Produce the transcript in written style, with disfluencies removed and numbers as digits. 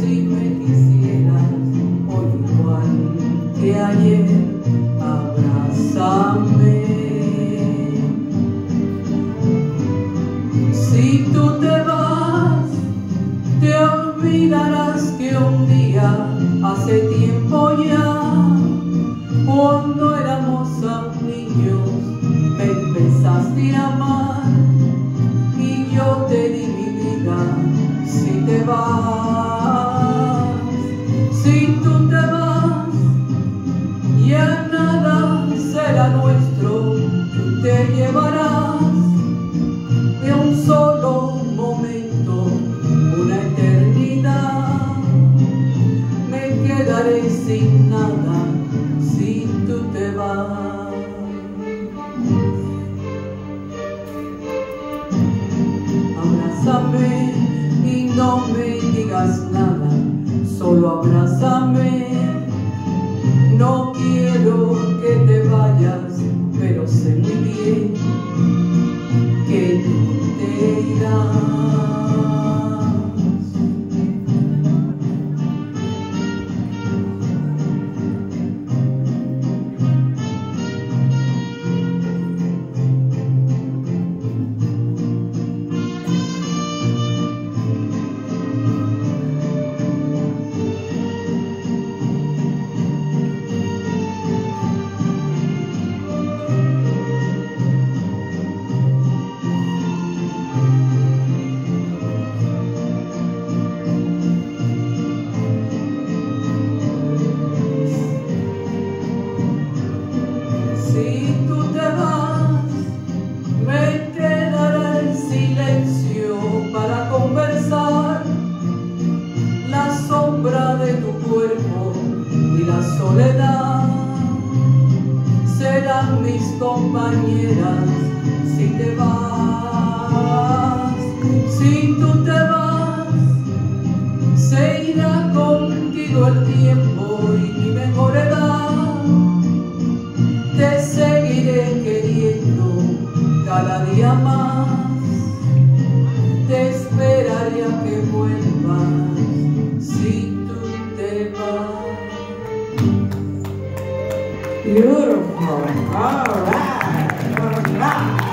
si me quisieras hoy igual que ayer, abrázame. Si tú te vas, te olvidarás que un día, hace tiempo ya, cuando éramos niños, me empezaste a amar y yo te di mi vida. Si te vas, si tú te vas, ya nada será nuestro, tú te llevarás de un solo momento una eternidad. Me quedaré sin nada si tú te vas. Abrázame y no me digas nada, solo abrázame. No quiero que te vayas, pero sé muy bien que tú te irás. Si tú te vas, me quedará el silencio para conversar. La sombra de tu cuerpo y la soledad serán mis compañeras si te vas. Si tú te vas, se irá contigo el tiempo y mi mejor edad. Te seguiré queriendo cada día más. Te esperaré a que vuelvas si tú te vas. Beautiful. All right.